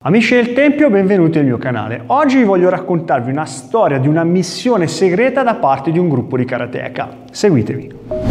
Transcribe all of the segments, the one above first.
Amici del Tempio, benvenuti al mio canale. Oggi voglio raccontarvi una storia di una missione segreta da parte di un gruppo di karateka. Seguitemi.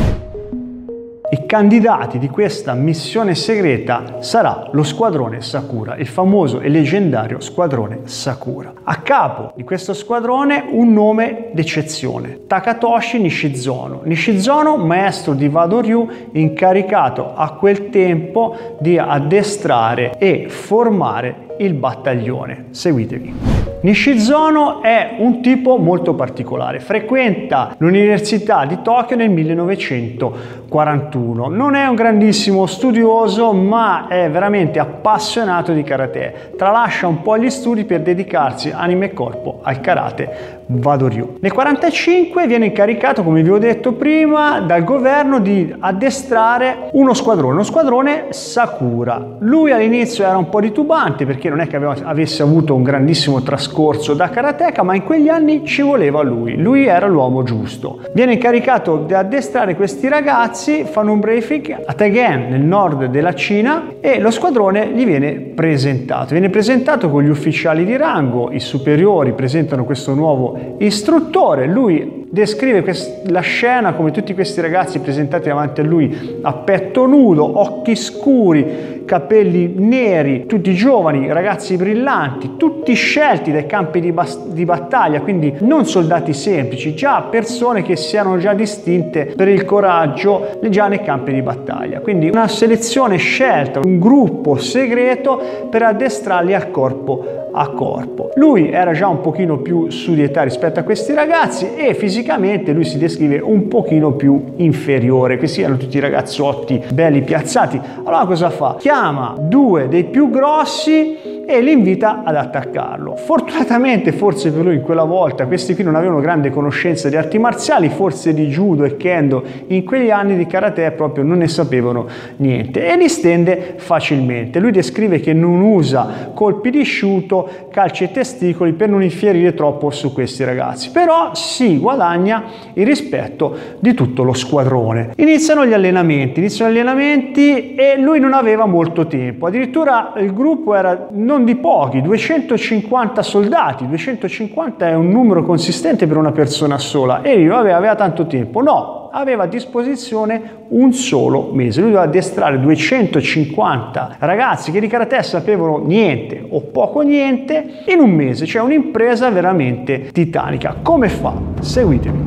I candidati di questa missione segreta sarà lo squadrone Sakura, il famoso e leggendario squadrone Sakura. A capo di questo squadrone un nome d'eccezione, Takatoshi Nishizono. Nishizono, maestro di Wado Ryu, incaricato a quel tempo di addestrare e formare il battaglione. Seguitevi. Nishizono è un tipo molto particolare, frequenta l'Università di Tokyo nel 1941. Non è un grandissimo studioso, ma è veramente appassionato di karate. Tralascia un po' gli studi per dedicarsi anima e corpo al karate Wado Ryu. Nel 1945 viene incaricato, come vi ho detto prima, dal governo di addestrare uno squadrone Sakura. Lui all'inizio era un po' titubante perché non è che avesse avuto un grandissimo trascorso da karateka, ma in quegli anni ci voleva lui era l'uomo giusto. Viene incaricato di addestrare questi ragazzi, fanno un briefing a Taigen nel nord della Cina e lo squadrone gli viene presentato con gli ufficiali di rango, i superiori presentano questo nuovo istruttore, lui descrive la scena come tutti questi ragazzi presentati davanti a lui a petto nudo, occhi scuri, capelli neri, tutti giovani, ragazzi brillanti, tutti scelti dai campi di battaglia, quindi non soldati semplici, già persone che si erano già distinte per il coraggio già nei campi di battaglia. Quindi una selezione scelta, un gruppo segreto per addestrarli al corpo a corpo. Lui era già un pochino più su di età rispetto a questi ragazzi e fisicamente lui si descrive un pochino più inferiore, questi erano tutti ragazzotti belli piazzati. Allora cosa fa? Chiama due dei più grossi e li invita ad attaccarlo. Fortunatamente, forse per lui in quella volta, questi qui non avevano grande conoscenza di arti marziali, forse di judo e kendo, in quegli anni di karate proprio non ne sapevano niente e li stende facilmente. Lui descrive che non usa colpi di sciuto, calci e testicoli per non infierire troppo su questi ragazzi, però si guadagna il rispetto di tutto lo squadrone. Iniziano gli allenamenti e lui non aveva molto tempo, addirittura il gruppo era non di pochi, 250 soldati, 250 è un numero consistente per una persona sola e lui aveva tanto tempo? No, aveva a disposizione un solo mese. Lui doveva addestrare 250 ragazzi che di karate sapevano niente o poco niente in un mese, cioè un'impresa veramente titanica. Come fa? Seguitemi.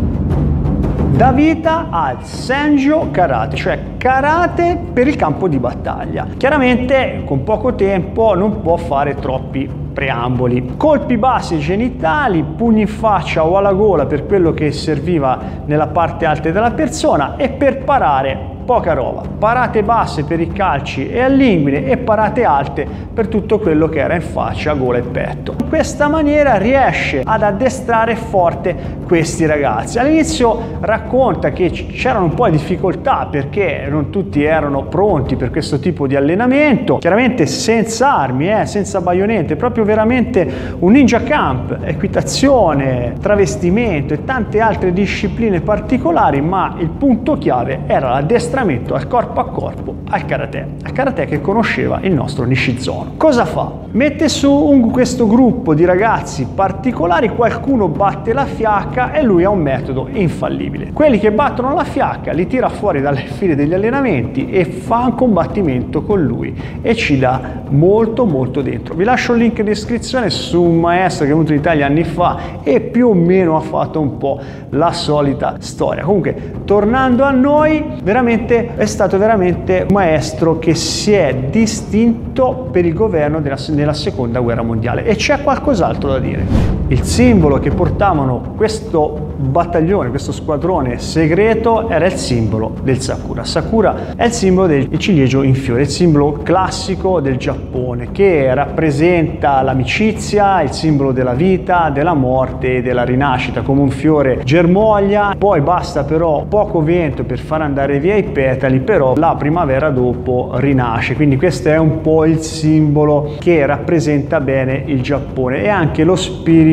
Dà vita al Senjo Karate, cioè karate per il campo di battaglia. Chiaramente con poco tempo non può fare troppi preamboli. Colpi bassi ai genitali, pugni in faccia o alla gola per quello che serviva nella parte alta della persona e per parare poca roba. Parate basse per i calci e all'inguine e parate alte per tutto quello che era in faccia, gola e petto. In questa maniera riesce ad addestrare forte questi ragazzi. All'inizio racconta che c'erano un po' di difficoltà perché non tutti erano pronti per questo tipo di allenamento, chiaramente senza armi, senza baionette, proprio veramente un ninja camp, equitazione, travestimento e tante altre discipline particolari, ma il punto chiave era l'addestramento al corpo a corpo al karate che conosceva il nostro Nishizono. Cosa fa? Mette su questo gruppo di ragazzi particolari, qualcuno batte la fiacca e lui ha un metodo infallibile. Quelli che battono la fiacca li tira fuori dalle file degli allenamenti e fa un combattimento con lui e ci dà molto dentro. Vi lascio il link in descrizione su un maestro che è venuto in Italia anni fa e più o meno ha fatto un po' la solita storia. Comunque, tornando a noi, è stato veramente un maestro che si è distinto per il governo nella seconda guerra mondiale. E c'è qualcos'altro da dire. Il simbolo che portavano questo battaglione, questo squadrone segreto, era il simbolo del Sakura. Sakura è il simbolo del ciliegio in fiore, il simbolo classico del Giappone che rappresenta l'amicizia, il simbolo della vita, della morte e della rinascita. Come un fiore germoglia, poi basta però poco vento per far andare via i petali, però la primavera dopo rinasce. Quindi questo è un po' il simbolo che rappresenta bene il Giappone e anche lo spirito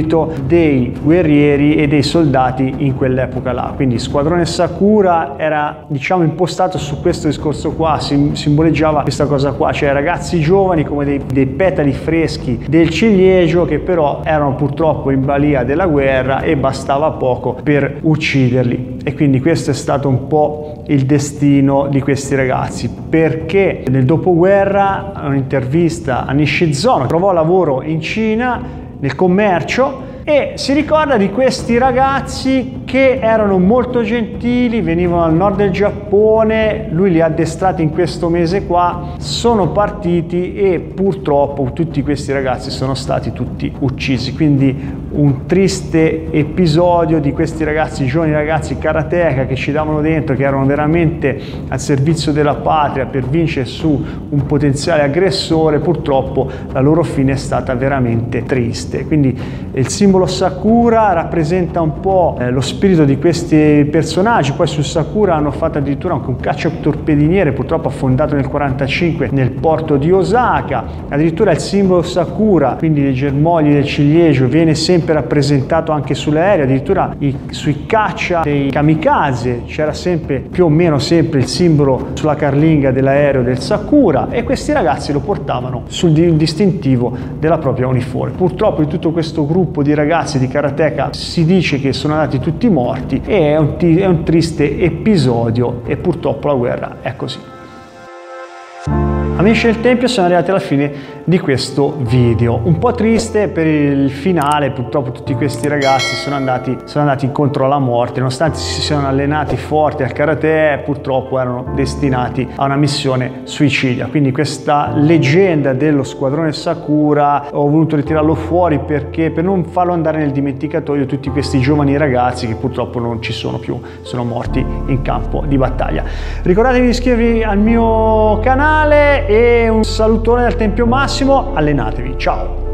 spirito dei guerrieri e dei soldati in quell'epoca là. Quindi Squadrone Sakura era, diciamo, impostato su questo discorso qua, simboleggiava questa cosa qua, cioè ragazzi giovani come dei petali freschi del ciliegio che però erano purtroppo in balia della guerra e bastava poco per ucciderli. E quindi questo è stato un po' il destino di questi ragazzi, perché nel dopoguerra, un'intervista a Nishizono, trovò lavoro in Cina nel commercio e si ricorda di questi ragazzi che erano molto gentili, venivano dal nord del Giappone, lui li ha addestrati in questo mese qua, sono partiti e purtroppo tutti questi ragazzi sono stati tutti uccisi. Quindi un triste episodio di questi ragazzi, giovani ragazzi karateka che ci davano dentro, che erano veramente al servizio della patria per vincere su un potenziale aggressore. Purtroppo la loro fine è stata veramente triste. Quindi il simbolo Sakura rappresenta un po' lo spirito di questi personaggi. Poi su Sakura hanno fatto addirittura anche un cacciatorpediniere, purtroppo affondato nel 1945 nel porto di Osaka. Addirittura il simbolo Sakura, quindi dei germogli del ciliegio, viene sempre rappresentato anche sull'aereo, addirittura sui caccia dei kamikaze c'era sempre, più o meno sempre, il simbolo sulla carlinga dell'aereo del Sakura, e questi ragazzi lo portavano sul distintivo della propria uniforme. Purtroppo di tutto questo gruppo di ragazzi di karateka si dice che sono andati tutti morti, e è un triste episodio, e purtroppo la guerra è così. Amici del Tempio, siamo arrivati alla fine di questo video, un po' triste per il finale. Purtroppo tutti questi ragazzi sono andati incontro alla morte, nonostante si siano allenati forti al karate, purtroppo erano destinati a una missione suicidia. Quindi questa leggenda dello Squadrone Sakura ho voluto ritirarlo fuori, perché per non farlo andare nel dimenticatoio tutti questi giovani ragazzi che purtroppo non ci sono più, sono morti in campo di battaglia. Ricordatevi di iscrivervi al mio canale e un salutone dal Tempio Massimo, allenatevi, ciao!